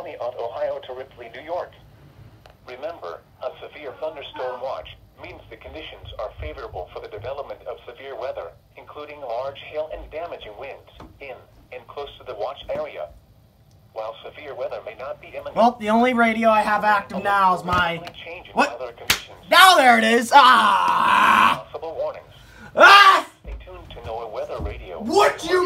County of Ohio to Ripley, New York. Remember, a severe thunderstorm watch means the conditions are favorable for the development of severe weather, including large hail and damaging winds in and close to the watch area. While severe weather may not be imminent... Well, the only radio I have active now is my... What? Now there it is! Ah! Possible warnings. Ah! Stay tuned to NOAA Weather Radio. Would you